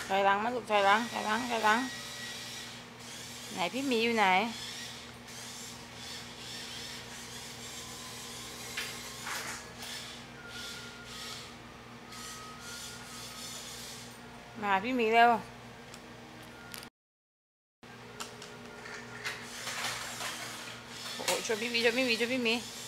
ถอยหลังมาลูกถอยหลังถอยหลังถอยหลังไหนพี่หมีอยู่ไหนมาหาพี่หมีเร็วโอ้ช่วยพี่หมีช่วยพี่หมีช่วยพี่หมี